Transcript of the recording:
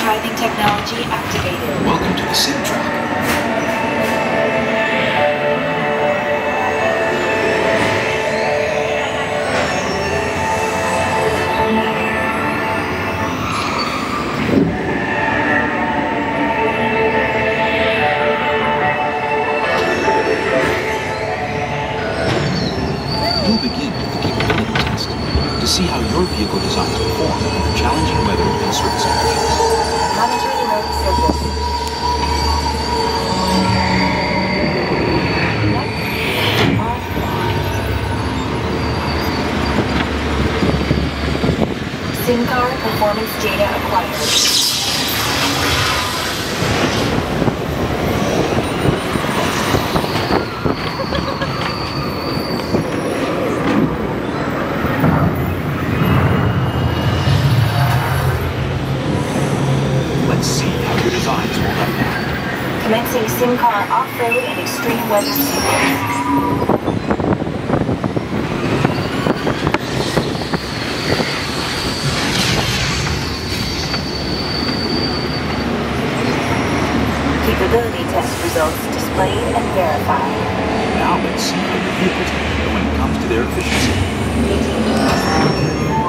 Archiving technology activated. Welcome to the sim track. You'll begin with the capability test to see how your vehicle designs perform under challenging weather and service conditions. Monitoring road surface. SIM card performance data acquired. Let's see how your designs hold up now. Commencing SIM car off-road and extreme weather sequence. Capability test results displayed and verified. Now let's see how your vehicles do when it comes to their efficiency.